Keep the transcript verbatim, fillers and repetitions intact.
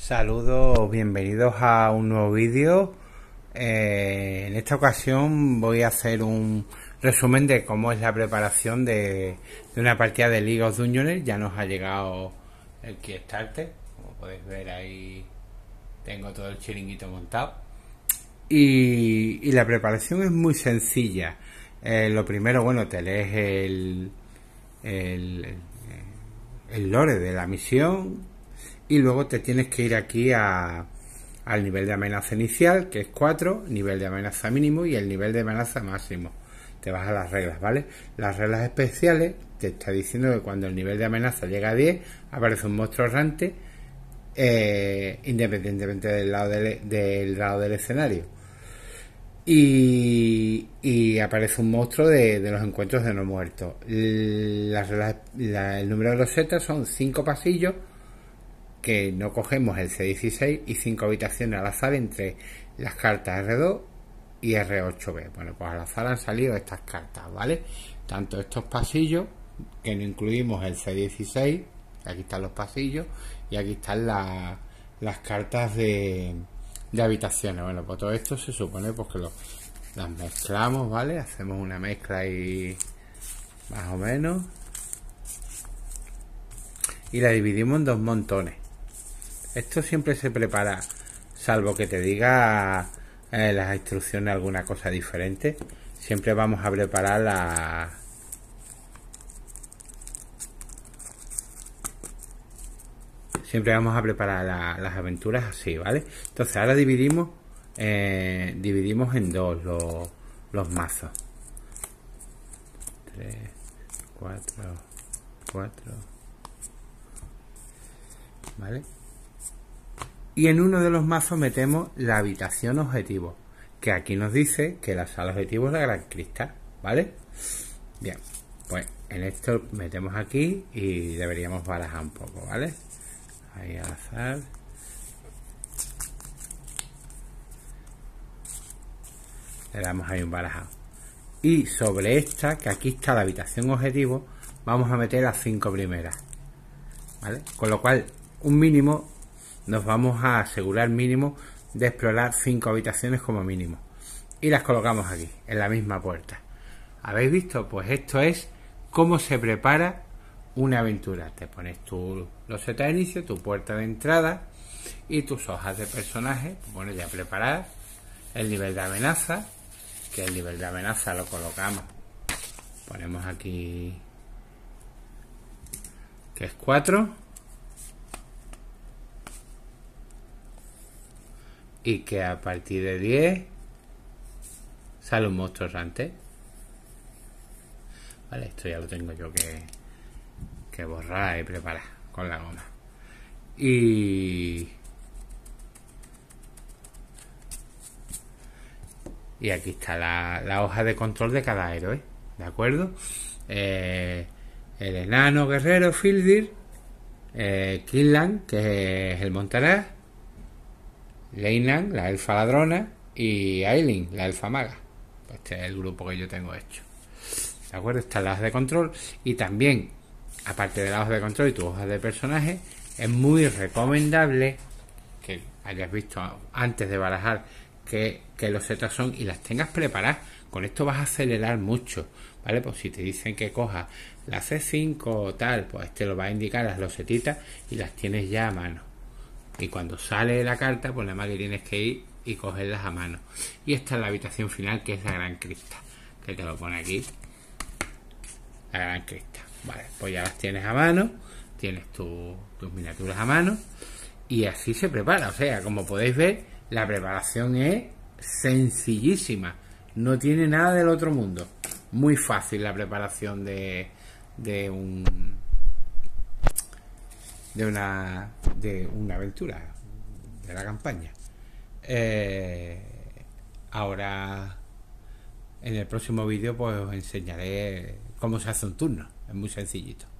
Saludos, bienvenidos a un nuevo vídeo. Eh, en esta ocasión voy a hacer un resumen de cómo es la preparación de, de una partida de League of Dungeons. Ya nos ha llegado el Kickstarter, como podéis ver ahí tengo todo el chiringuito montado. Y, y la preparación es muy sencilla. Eh, lo primero, bueno, te lees el, el, el lore de la misión. Y luego te tienes que ir aquí a, al nivel de amenaza inicial, que es cuatro, nivel de amenaza mínimo y el nivel de amenaza máximo. Te vas a las reglas, ¿vale? Las reglas especiales te está diciendo que cuando el nivel de amenaza llega a diez, aparece un monstruo errante, eh, independientemente del lado del, del lado del escenario. Y, y aparece un monstruo de, de los encuentros de no muertos. Las reglas, la, el número de los setas son cinco pasillos, que no cogemos el C dieciséis y cinco habitaciones al azar entre las cartas R dos y R ocho B. Bueno, pues al azar han salido estas cartas, ¿vale? Tanto estos pasillos, que no incluimos el C dieciséis, aquí están los pasillos, y aquí están la, las cartas de, de habitaciones. Bueno, pues todo esto se supone pues que lo, las mezclamos, ¿vale? Hacemos una mezcla y más o menos, y la dividimos en dos montones. Esto siempre se prepara, salvo que te diga eh, las instrucciones alguna cosa diferente. Siempre vamos a preparar la siempre vamos a preparar la, las aventuras así, ¿vale? Entonces ahora dividimos eh, dividimos en dos los, los mazos. Tres, cuatro, cuatro, ¿vale? Y en uno de los mazos metemos la habitación objetivo, que aquí nos dice que la sala objetivo es la Gran Cristal, ¿vale? Bien, pues en esto metemos aquí y deberíamos barajar un poco, ¿vale? Ahí al azar. Le damos ahí un barajado. Y sobre esta, que aquí está la habitación objetivo, vamos a meter las cinco primeras, ¿vale? Con lo cual, un mínimo, nos vamos a asegurar mínimo de explorar cinco habitaciones como mínimo. Y las colocamos aquí, en la misma puerta. ¿Habéis visto? Pues esto es cómo se prepara una aventura. Te pones tu loseta de inicio, tu puerta de entrada y tus hojas de personaje. Te pones ya preparadas. El nivel de amenaza, que el nivel de amenaza lo colocamos. Ponemos aquí que es cuatro. Y que a partir de diez sale un monstruo errante. Vale, esto ya lo tengo yo que, que borrar y preparar con la goma. Y, y aquí está la, la hoja de control de cada héroe, ¿de acuerdo? Eh, el enano guerrero Fildir, eh, Kinlan, que es el montaraz, Leyland, la elfa ladrona, y Aileen, la elfa maga. Este es el grupo que yo tengo hecho. ¿De acuerdo? Están las hojas de control. Y también, aparte de las hojas de control y tus hojas de personaje, es muy recomendable que hayas visto antes de barajar que, que los setas son y las tengas preparadas. Con esto vas a acelerar mucho, ¿vale? Pues si te dicen que cojas la C cinco o tal, pues te lo va a indicar las losetitas y las tienes ya a mano. Y cuando sale la carta, pues nada más que tienes que ir y cogerlas a mano. Y esta es la habitación final, que es la Gran Cristal, que te lo pone aquí. La Gran Cristal. Vale, pues ya las tienes a mano, tienes tu, tus miniaturas a mano, y así se prepara. O sea, como podéis ver, la preparación es sencillísima. No tiene nada del otro mundo. Muy fácil la preparación de, de un... de una de una aventura de la campaña. Eh, ahora en el próximo vídeo pues os enseñaré cómo se hace un turno. Es muy sencillito.